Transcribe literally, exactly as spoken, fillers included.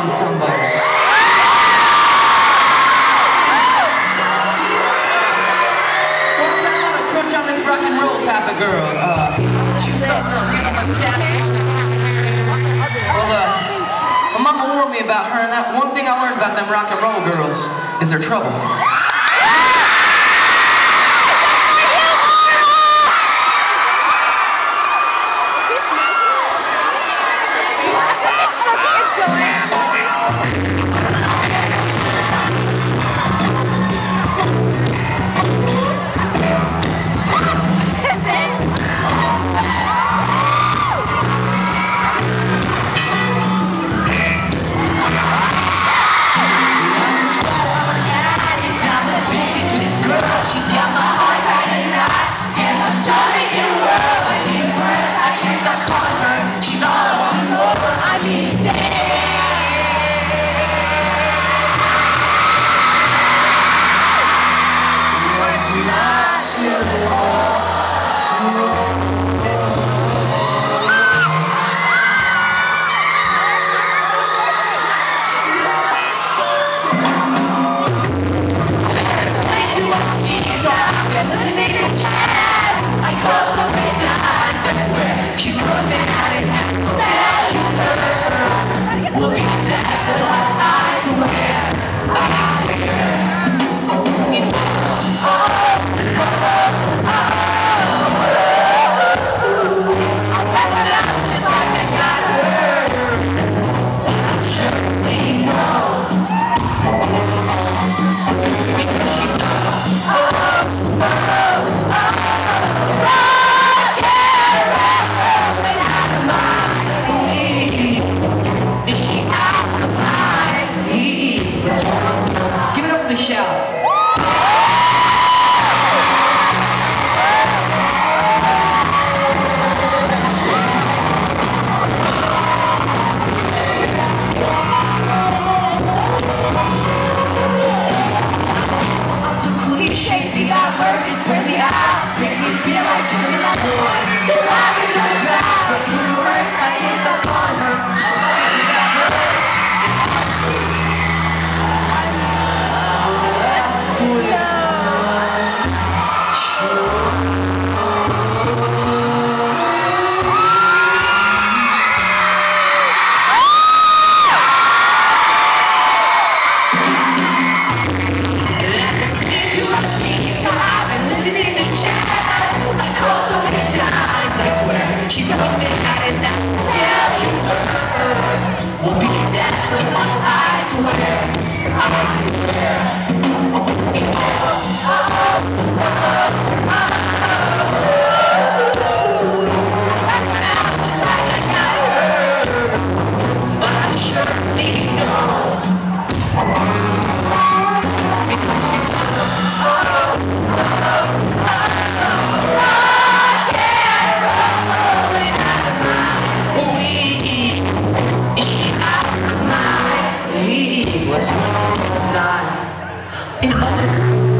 on somebody. One time I had a crush on this rock and roll type of girl. Uh, she was something else. She had like tattoos. Well, uh, my mama warned me about her, and that one thing I learned about them rock and roll girls is they're trouble. She's got me hiding now. Tell you her will be exactly what I swear. I swear. Just like I got her, but I surely don't. Because she's oh, oh, oh. What's going on tonight? In